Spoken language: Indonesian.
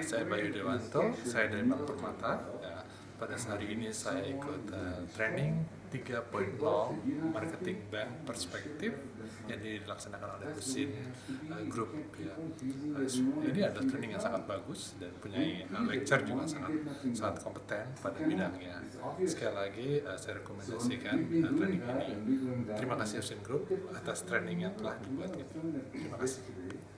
Saya Bayu Dewanto, saya dari Bank Permata. Ya, pada hari ini saya ikut training 3.0 Marketing Bank Perspektif yang dilaksanakan oleh Husin Group. Ya. Ini adalah training yang sangat bagus dan punya lecture juga sangat kompeten pada bidangnya. Sekali lagi saya rekomendasikan training ini. Terima kasih Husin Group atas training yang telah dibuat ini. Terima kasih.